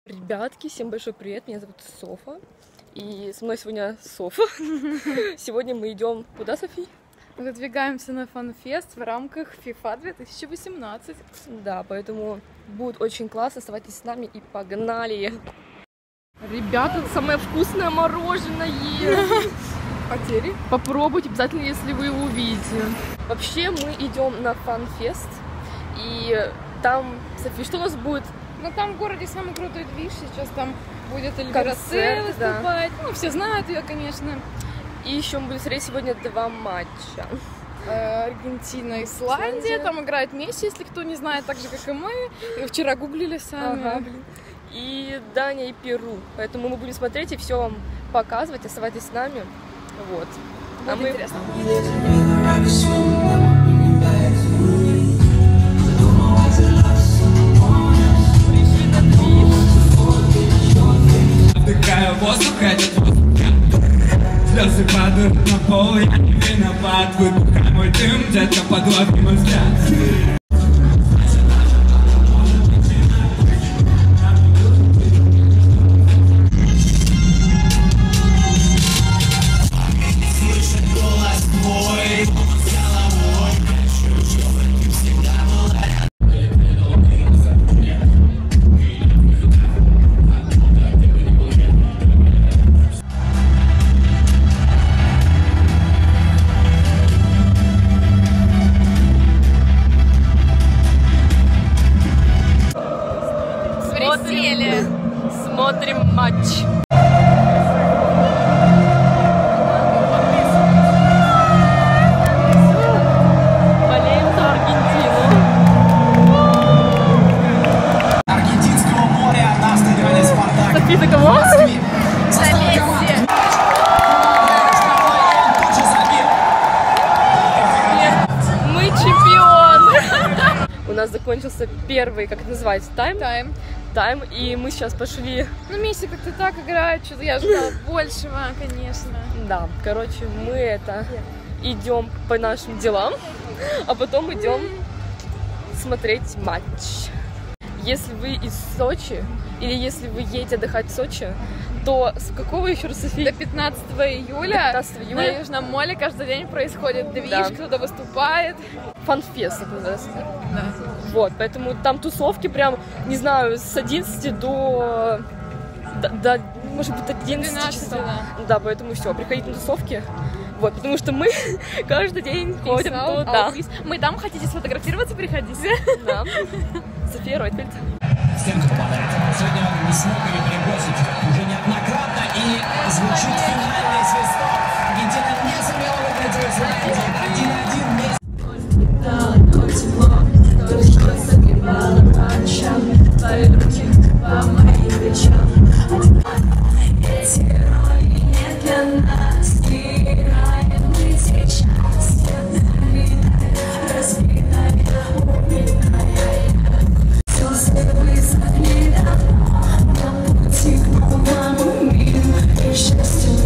Ребятки, всем большой привет, меня зовут Софа, и со мной сегодня Софа. Сегодня мы идем куда, Софи? Выдвигаемся на фан-фест в рамках FIFA 2018. Да, поэтому будет очень классно, оставайтесь с нами и погнали! Ребята, самое вкусное мороженое! Потери? Попробуйте обязательно, если вы его увидите. Вообще мы идем на фан-фест, и там, Софи, что у нас будет? Ну там в городе самый крутой движ, сейчас там будет Эльвира Т выступать, да. Ну все знают ее, конечно. И еще мы будем смотреть сегодня два матча. Аргентина, Исландия, там играет Месси, если кто не знает, так же как и мы. И вчера гуглили сами. Ага. И Дания и Перу, поэтому мы будем смотреть и все вам показывать, оставайтесь с нами. Вот. Будет интересно. Вдыхаю воздух, этот воздух. Слезы падают на пол, я не виноват. Выдыхай мой дым, детка, подлови мой взгляд. Смотрим матч. Болеем за Аргентину. Аргентинского моря на стадионе Спартак. Софи, за кого? За Месси. Мы чемпионы. У нас закончился первый, как это называется, тайм, и мы сейчас пошли. Ну, Месси как-то так играет, что-то я ожидала большего, конечно. Да, короче, мы идем по нашим делам, а потом идем смотреть матч. Если вы из Сочи, или если вы едете отдыхать в Сочи, то с какого еще раз, Софи? До 15 июля, 15 июля на Южном моле каждый день происходит движ, да. Кто-то выступает. Фан-фест, так называется. Да. Вот, поэтому там тусовки прям, не знаю, с 11 до может быть, 11 12, часов. да. Да, поэтому все, приходите на тусовки. Вот, потому что мы каждый день ходим туда. Мы там, хотите сфотографироваться, приходите. Да. София Ройтфельд. Всем, кто попадает. Сегодня он не смог ее перебросить уже неоднократно, и звучит финальный свисток. Аргентина не сумела выиграть в Исландии. 1-1 вместе. Твои руки по моим плечам. Эти роли не для нас. Играем мы сейчас. Разбитай, убитай. Слезы высохли давно. На пути к новому миру и счастью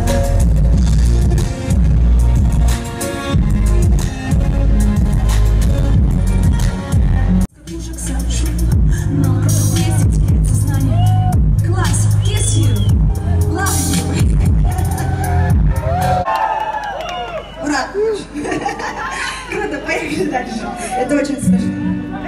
Круто, поехали дальше. Это очень смешно.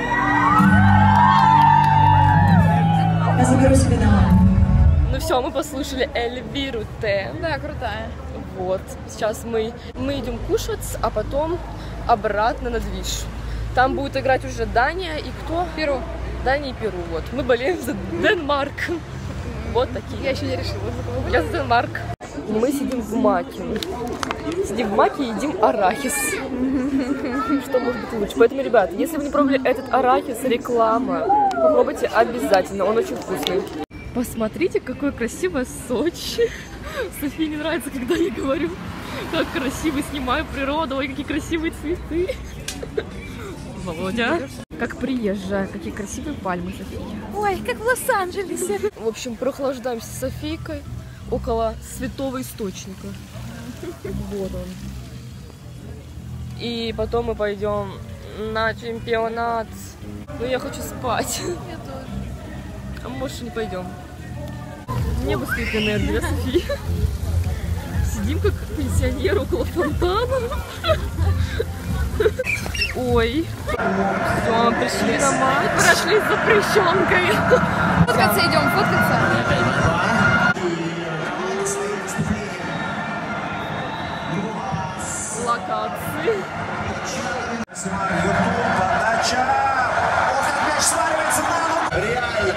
Я заберу себе домой. Ну все, мы послушали Эльвиру Т. Да, крутая. Вот, сейчас мы идем кушать, а потом обратно на движ. Там будет играть уже Дания и кто? Перу. Дания и Перу, вот. Мы болеем за Денмарк. Вот такие. Я еще не решила, за кого. Я за Денмарк. Мы сидим в маке. Сидим в маке и едим арахис. Что может быть лучше? Поэтому, ребята, если вы не пробовали этот арахис, реклама, попробуйте обязательно, он очень вкусный. Посмотрите, какое красивое Сочи. Софии не нравится, когда я говорю, как красиво снимаю природу, ой, какие красивые цветы. Володя. Как приезжая, какие красивые пальмы, София. Ой, как в Лос-Анджелесе. В общем, прохлаждаемся с Софийкой около святого источника. Вот он. И потом мы пойдем на чемпионат. Ну, я хочу спать. А мы, может, не пойдем. Мне бы стоит энергия, София. Сидим как пенсионеры около фонтана. Ой. Все, пришли на мать. Прошли с запрещенкой. Фоткаться идем, фоткаться. Локации. Подача. Ох, как мяч сваливается на ногу. Реально.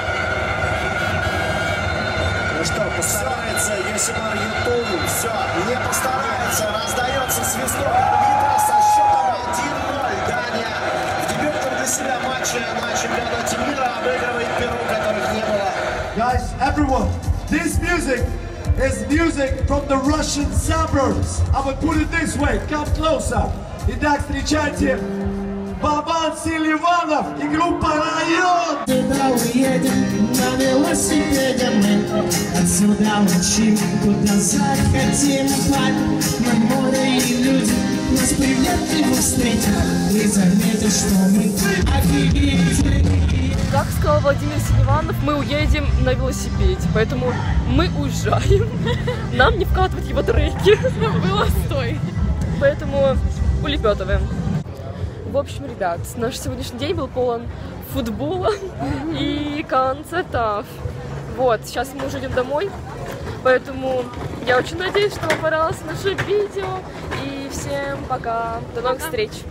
Ну что, постарается Йосимар Ютуб. Все, не постарается. Раздается свисток арбитра со счетом 1-0. Дания в дебютном для себя матче на чемпионате мира обыгрывает Перу, которых не было. Guys, everyone, this music is music from the Russian suburbs. I would put it this way, come closer. Итак, встречайте Бабан Селиванов и группа «Район». Туда уедем на велосипеде мы, отсюда мчим, куда захотим. На море и люди нас приветливо встретят, и заметят, что мы офигеть. Как сказал Владимир Селиванов, мы уедем на велосипеде, поэтому мы уезжаем. Нам не вкатывать его треки. Было стой. Поэтому улепетываем. В общем, ребят, наш сегодняшний день был полон футбола и концертов. Вот, сейчас мы уже идем домой, поэтому я очень надеюсь, что вам понравилось наше видео. И всем пока, до новых встреч!